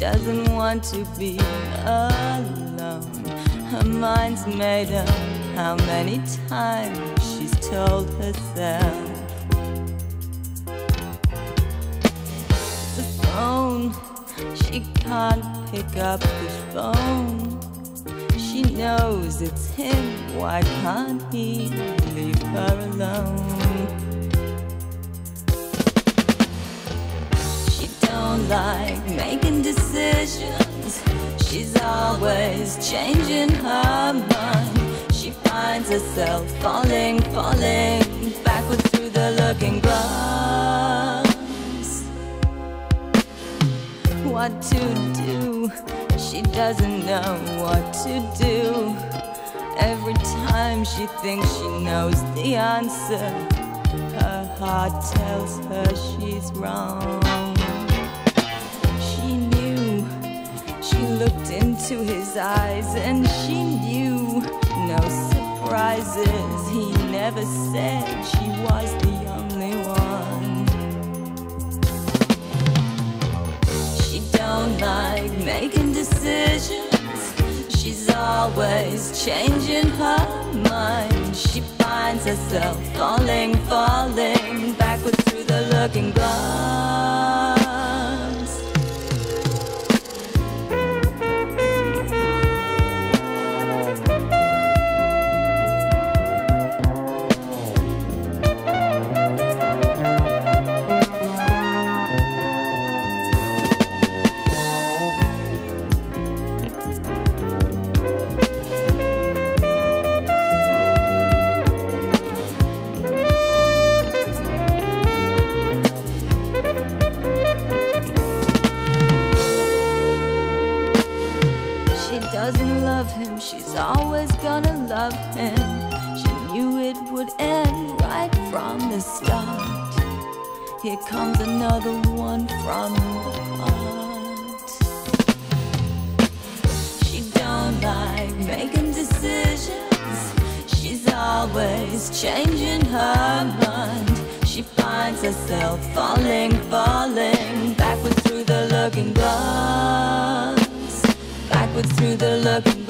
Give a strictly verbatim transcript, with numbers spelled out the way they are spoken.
doesn't want to be alone. Her mind's made up. How many times she's told herself. The phone, she can't pick up the phone. She knows it's him, why can't he leave her alone? She don't like making decisions. She's always changing her mind. She finds herself falling, falling backwards through the looking glass. What to do? She doesn't know what to do. Every time she thinks she knows the answer, her heart tells her she's wrong. She knew, she looked into his eyes and she knew. No surprises, he never said she was the only one. She don't like making decisions. She's always changing her mind. She finds herself falling, falling backwards through the looking glass. Doesn't love him, she's always gonna love him. She knew it would end right from the start. Here comes another one from the heart. She don't like making decisions. She's always changing her mind. She finds herself falling, falling backwards through the looking glass. Backwards through the looking